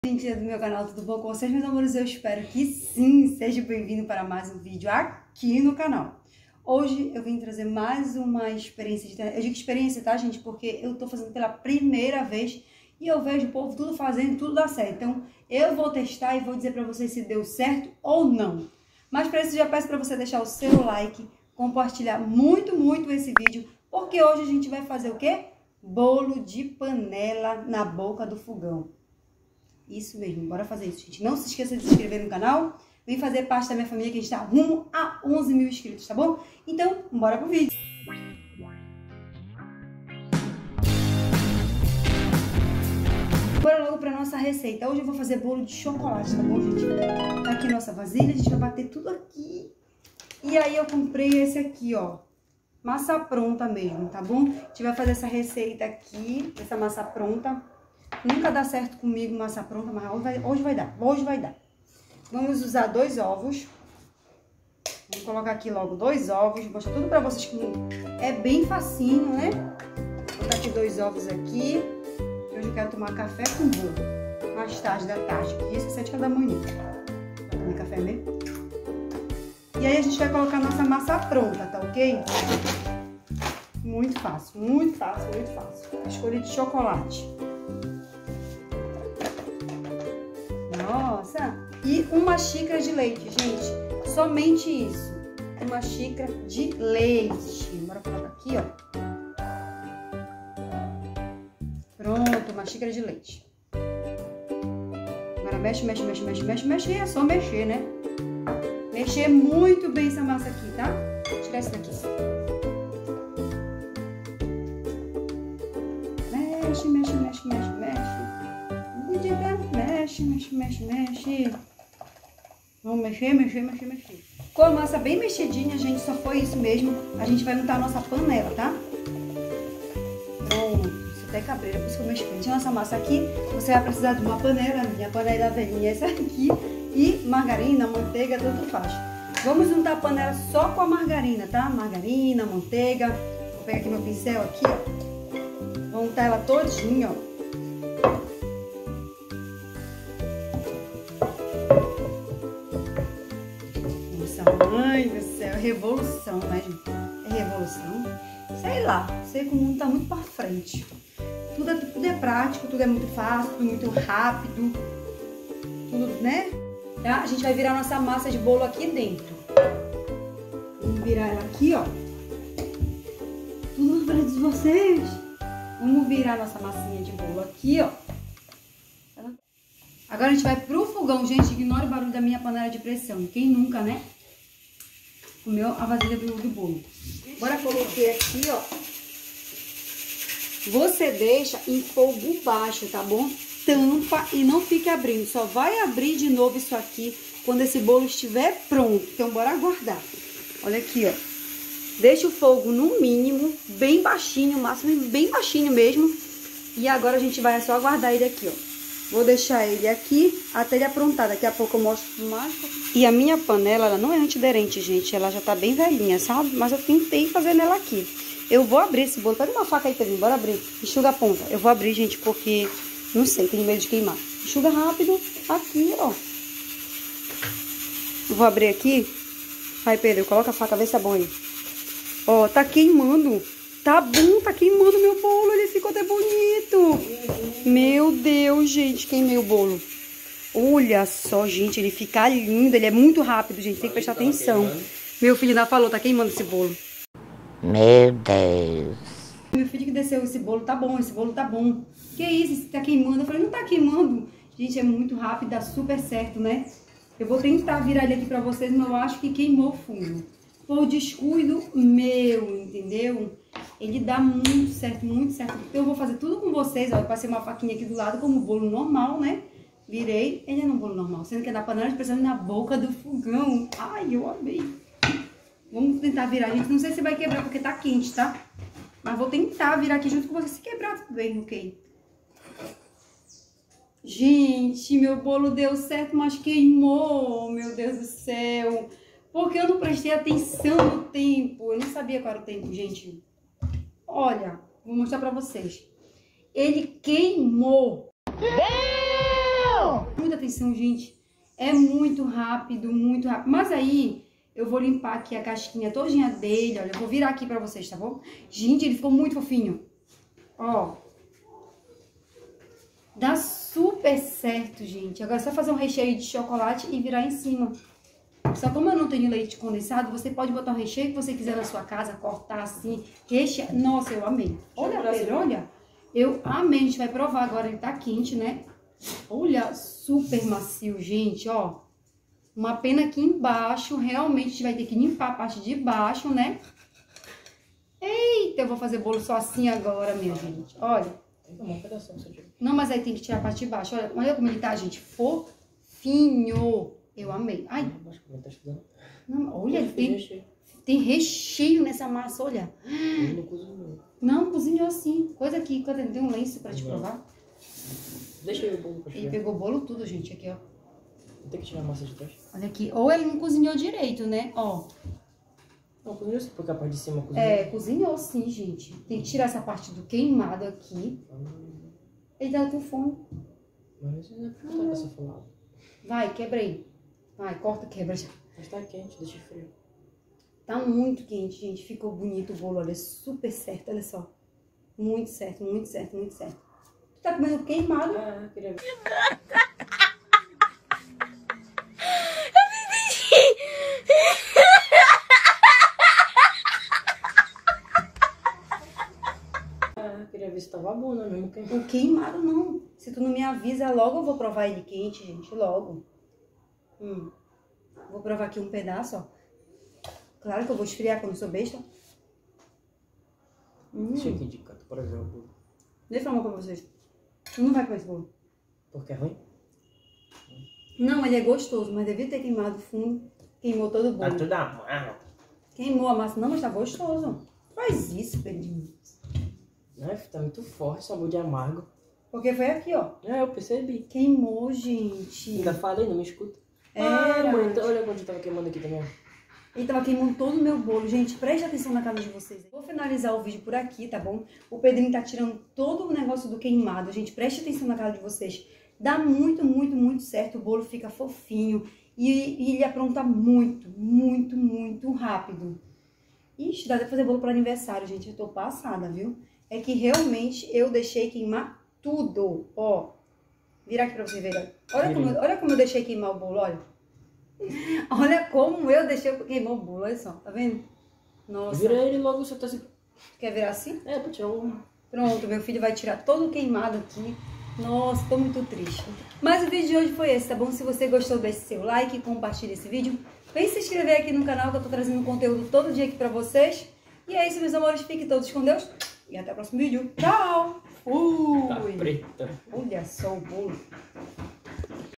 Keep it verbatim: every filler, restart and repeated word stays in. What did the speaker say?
Gente do meu canal, tudo bom com vocês, meus amores? Eu espero que sim, seja bem-vindo para mais um vídeo aqui no canal. Hoje eu vim trazer mais uma experiência de internet. Eu digo experiência, tá, gente? Porque eu tô fazendo pela primeira vez e eu vejo o povo tudo fazendo, tudo dá certo. Então eu vou testar e vou dizer para vocês se deu certo ou não. Mas para isso já peço para você deixar o seu like, compartilhar muito, muito esse vídeo, porque hoje a gente vai fazer o quê? Bolo de panela na boca do fogão. Isso mesmo, bora fazer isso, gente. Não se esqueça de se inscrever no canal. Vem fazer parte da minha família, que a gente tá rumo a onze mil inscritos, tá bom? Então, bora pro vídeo. Bora logo pra nossa receita. Hoje eu vou fazer bolo de chocolate, tá bom, gente? Tá aqui nossa vasilha, a gente vai bater tudo aqui. E aí eu comprei esse aqui, ó. Massa pronta mesmo, tá bom? A gente vai fazer essa receita aqui, essa massa pronta. Nunca dá certo comigo massa pronta, mas hoje vai, hoje vai dar, hoje vai dar. Vamos usar dois ovos. Vamos colocar aqui logo dois ovos, vou mostrar tudo pra vocês como é bem facinho, né? Vou botar aqui dois ovos aqui. Hoje eu quero tomar café com bolo, mais tarde da tarde, porque isso é sete da manhã. Vou tomar café mesmo. E aí a gente vai colocar nossa massa pronta, tá ok? Muito fácil, muito fácil, muito fácil. Escolhi de chocolate. Nossa! E uma xícara de leite, gente. Somente isso. Uma xícara de leite. Bora colocar aqui, ó. Pronto, uma xícara de leite. Agora mexe, mexe, mexe, mexe, mexe, mexe. É só mexer, né? Mexer muito bem essa massa aqui, tá? Vou tirar isso daqui. Mexe, mexe, mexe, mexe, mexe. Mexe, mexe, mexe, mexe. Vamos mexer, mexer, mexer, mexer. Com a massa bem mexidinha, gente, só foi isso mesmo. A gente vai montar a nossa panela, tá? Pronto, isso até cabreira, por isso que eu mexi. Tinha nossa massa aqui, você vai precisar de uma panela, minha panela velhinha, essa aqui. E margarina, manteiga, tanto faz. Vamos untar a panela só com a margarina, tá? Margarina, manteiga. Vou pegar aqui meu pincel aqui, ó. Vou untar ela todinha, ó. Mãe do céu, é revolução, né, gente? É revolução? Sei lá, sei que o mundo tá muito pra frente. Tudo é, tudo é prático, tudo é muito fácil, tudo muito rápido. Tudo, né? Tá? A gente vai virar nossa massa de bolo aqui dentro. Vamos virar ela aqui, ó. Tudo na frente de vocês. Vamos virar nossa massinha de bolo aqui, ó. Agora a gente vai pro fogão, gente. Ignora o barulho da minha panela de pressão. Quem nunca, né? Comeu a vasilha do, do bolo. Agora coloquei aqui, ó. Você deixa em fogo baixo, tá bom? Tampa e não fique abrindo. Só vai abrir de novo isso aqui quando esse bolo estiver pronto. Então, bora aguardar. Olha aqui, ó. Deixa o fogo no mínimo, bem baixinho, o máximo bem baixinho mesmo. E agora a gente vai só aguardar ele aqui, ó. Vou deixar ele aqui até ele aprontar. Daqui a pouco eu mostro mais. E a minha panela, ela não é antiaderente, gente. Ela já tá bem velhinha, sabe? Mas eu tentei fazer nela aqui. Eu vou abrir esse bolo. Pega uma faca aí, Pedrinho. Bora abrir. Enxuga a ponta. Eu vou abrir, gente, porque... Não sei, tenho medo de queimar. Enxuga rápido. Aqui, ó. Eu vou abrir aqui. Vai, Pedro. Coloca a faca. Vê se é bom aí. Ó, tá queimando. Tá bom, tá queimando meu bolo. Ele ficou até bonito. Meu Deus, gente. Queimei o bolo. Olha só, gente. Ele fica lindo. Ele é muito rápido, gente. Tem que prestar atenção. Meu filho ainda falou, tá queimando esse bolo. Meu Deus. Meu filho que desceu esse bolo, tá bom. Esse bolo tá bom. Que isso? Esse tá queimando? Eu falei, não tá queimando. Gente, é muito rápido. Dá super certo, né? Eu vou tentar virar ele aqui pra vocês, mas eu acho que queimou o fundo. Por descuido meu, entendeu? Ele dá muito certo, muito certo. Então eu vou fazer tudo com vocês, ó. Eu passei uma faquinha aqui do lado como bolo normal, né? Virei, ele é um bolo normal, sendo que é da panela de pressão na boca do fogão. Ai, eu amei. Vamos tentar virar, gente. Não sei se vai quebrar porque tá quente, tá? Mas vou tentar virar aqui junto com vocês. Se quebrar, tudo bem, ok? Gente, meu bolo deu certo, mas queimou. Meu Deus do céu. Porque eu não prestei atenção no tempo. Eu não sabia qual era o tempo, gente. Olha, vou mostrar pra vocês. Ele queimou. Deu! Muita atenção, gente. É muito rápido, muito rápido. Mas aí, eu vou limpar aqui a casquinha todinha dele. Olha, eu vou virar aqui pra vocês, tá bom? Gente, ele ficou muito fofinho. Ó. Dá super certo, gente. Agora é só fazer um recheio de chocolate e virar em cima. Só como eu não tenho leite condensado, você pode botar o recheio que você quiser na sua casa, cortar assim, rechear. Nossa, eu amei. Olha, Pedro, olha. Eu amei. A gente vai provar agora. Ele tá quente, né? Olha, super macio, gente, ó. Uma pena aqui embaixo. Realmente a gente vai ter que limpar a parte de baixo, né? Eita, eu vou fazer bolo só assim agora, minha gente. Olha. Não, mas aí tem que tirar a parte de baixo. Olha, olha como ele tá, gente. Fofinho. Eu amei. Ai. Não, olha, ele tem, tem recheio nessa massa, olha. Não cozinhou. Não, cozinhou sim. Coisa aqui, quando ele tem um lenço pra te provar. Deixa aí o bolo pra Ele pegou o bolo tudo, gente, aqui, ó. Tem que tirar a massa de trás. Olha aqui. Ou ele não cozinhou direito, né? Ó. Não, cozinhou sim, porque a parte de cima cozinhou. É, cozinhou sim, gente. Tem que tirar essa parte do queimado aqui. Hum. Ele tá com fome. Mas não é pra botar com essa falada. Vai, quebra aí. Vai, corta, quebra já. Mas tá quente, deixa frio. Tá muito quente, gente. Ficou bonito o bolo, olha, super certo, olha só. Muito certo, muito certo, muito certo. Tu tá comendo queimado? Ah, queria ver. Ah, queria ver se tava bom, não é mesmo? Queimado. O queimado não. Se tu não me avisa, logo eu vou provar ele quente, gente, logo. Hum. Vou provar aqui um pedaço, ó. Claro que eu vou esfriar quando eu sou besta. Hum. Deixa aqui de canto para ver o bolo. Deixa eu falar pra vocês. Não vai comer esse bolo. Porque é ruim? Não, ele é gostoso, mas devia ter queimado o fundo. Queimou todo o bolo. Tá tudo amargo. Queimou a massa. Não, mas tá gostoso. Faz isso, Pedrinho. Ai, tá muito forte, sabor de amargo. Porque foi aqui, ó. É, eu percebi. Queimou, gente. Ainda falei, não me escuta. Era. Ah, mãe, então olha quando tava queimando aqui também. Ele tava queimando todo o meu bolo. Gente, preste atenção na casa de vocês. Vou finalizar o vídeo por aqui, tá bom? O Pedrinho tá tirando todo o negócio do queimado. Gente, preste atenção na casa de vocês. Dá muito, muito, muito certo. O bolo fica fofinho. E, e ele apronta muito, muito, muito rápido. Ixi, dá até pra fazer bolo para aniversário, gente. Eu tô passada, viu? É que realmente eu deixei queimar tudo. Ó, virar aqui pra você ver. Olha como, olha como eu deixei queimar o bolo, olha. Olha como eu deixei queimar o bolo, olha só, tá vendo? Nossa. Vira ele logo, você tá assim. Quer virar assim? É, pra tirar um. Pronto, meu filho vai tirar todo o queimado aqui. Nossa, tô muito triste. Mas o vídeo de hoje foi esse, tá bom? Se você gostou, deixe seu like, compartilhe esse vídeo. Vem se inscrever aqui no canal que eu tô trazendo conteúdo todo dia aqui pra vocês. E é isso, meus amores. Fiquem todos com Deus. E até o próximo vídeo. Tchau! Fui! Tá preta. Olha só o bolo.